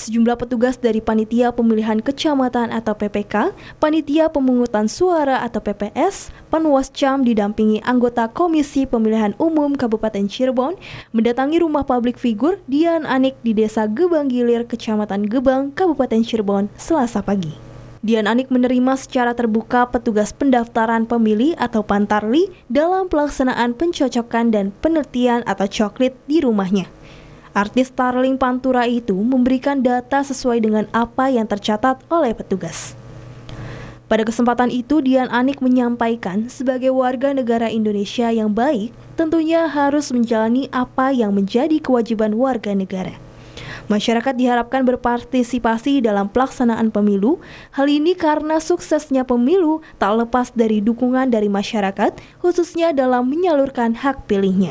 Sejumlah petugas dari Panitia Pemilihan Kecamatan atau PPK, Panitia Pemungutan Suara atau PPS, Panwascam didampingi anggota Komisi Pemilihan Umum Kabupaten Cirebon mendatangi rumah publik figur Dian Anik di Desa Gebang Gilir, Kecamatan Gebang, Kabupaten Cirebon, Selasa pagi. Dian Anik menerima secara terbuka petugas pendaftaran pemilih atau Pantarli dalam pelaksanaan pencocokan dan penelitian atau coklit di rumahnya. Artis Starling Pantura itu memberikan data sesuai dengan apa yang tercatat oleh petugas. Pada kesempatan itu, Dian Anik menyampaikan sebagai warga negara Indonesia yang baik, tentunya harus menjalani apa yang menjadi kewajiban warga negara. Masyarakat diharapkan berpartisipasi dalam pelaksanaan pemilu. Hal ini karena suksesnya pemilu tak lepas dari dukungan dari masyarakat, khususnya dalam menyalurkan hak pilihnya.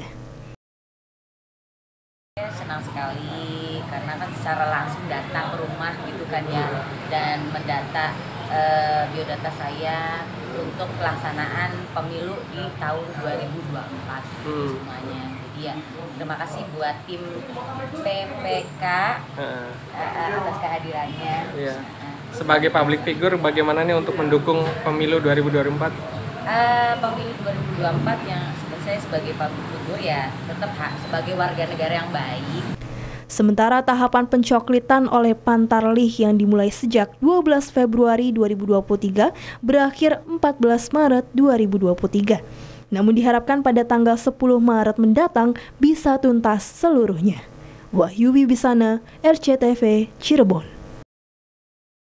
Senang sekali karena kan secara langsung datang ke rumah gitu kan ya, dan mendata biodata saya untuk pelaksanaan pemilu di tahun 2024 semuanya. Jadi ya terima kasih buat tim PPK atas kehadirannya. Iya. Sebagai public figure bagaimana nih untuk mendukung pemilu 2024? Pemilu 2024 yang saya sebagai public figure ya tetap sebagai warga negara yang baik. Sementara tahapan pencoklitan oleh Pantarlih yang dimulai sejak 12 Februari 2023 berakhir 14 Maret 2023. Namun diharapkan pada tanggal 10 Maret mendatang bisa tuntas seluruhnya. Wahyu Wibisana, RCTV, Cirebon.